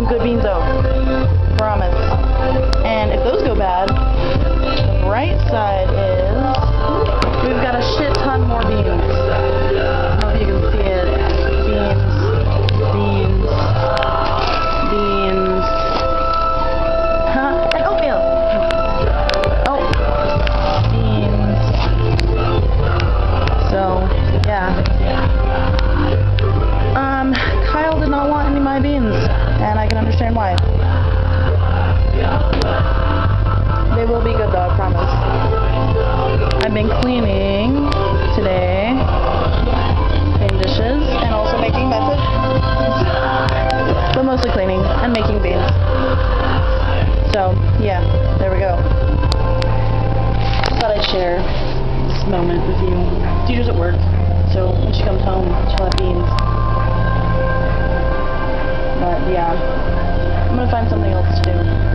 good beans out. Promise. And if those go bad, the bright side is we've got a shit ton more beans. I don't know if you can see it. Beans. Huh? And oatmeal. Oh. Beans. So, yeah. Kyle did not want any of my beans, and I can understand why. They will be good though, I promise. I've been cleaning today, cleaning dishes, and also making message. But mostly cleaning and making beans. So, yeah, there we go. Thought I'd share this moment with you. Teacher's at work, so when she comes home, she'll have beans. But yeah, I'm gonna find something else to do.